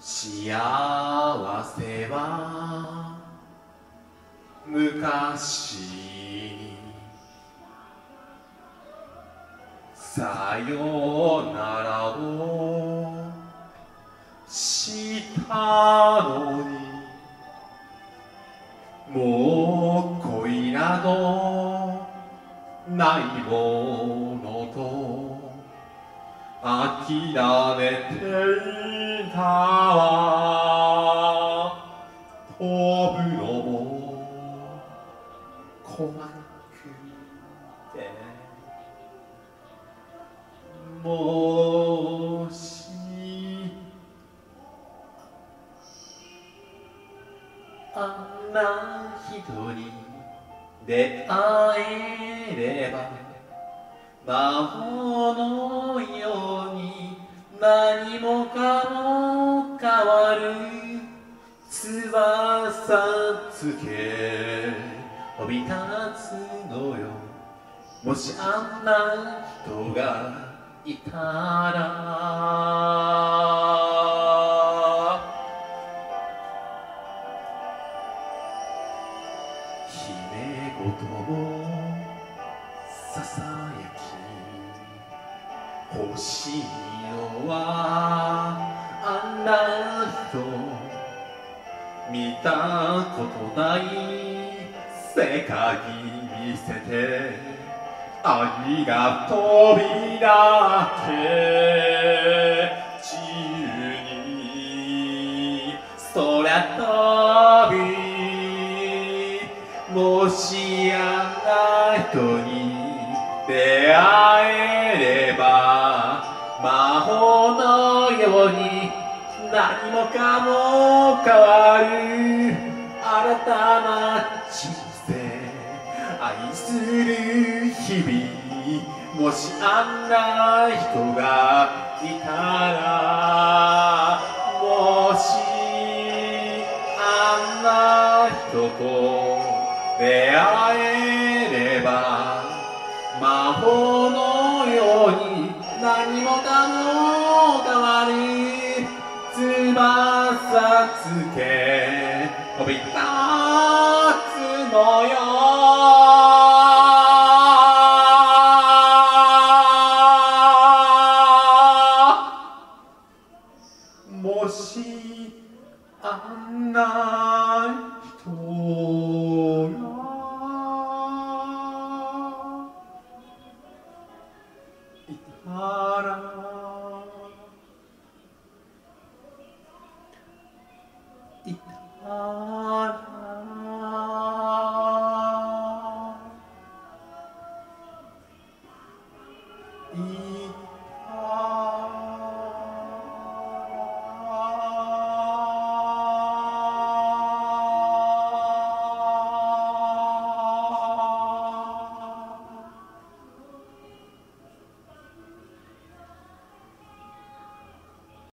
幸せは昔にさよならをしたのに、もう恋などないものと諦めていたわ。飛ぶのも怖くて、もしあんな人に出会えれば、魔法のように何もかも変わる。翼つけ飛び立つのよ。もしあんな人がいたら。姫事もささやき欲しいのはあんな人、見たことない世界見せて、愛が飛び出て自由に空飛び、もしあんな人に出会えれば、魔法のように何もかも変わる。新たな人生愛する日々、もしあんな人がいたら、もしあんな人と出会えれば、魔法のように何もかも変わる。翼つけ飛び立つのよ。もしあんな